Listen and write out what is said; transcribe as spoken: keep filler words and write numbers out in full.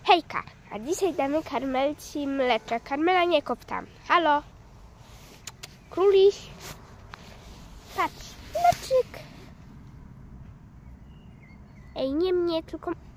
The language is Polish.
Hejka, a dzisiaj damy Karmelci mleczek. Karmela, nie kop tam. Halo? Króliś? Patrz, mleczyk. Ej, nie mnie, tylko...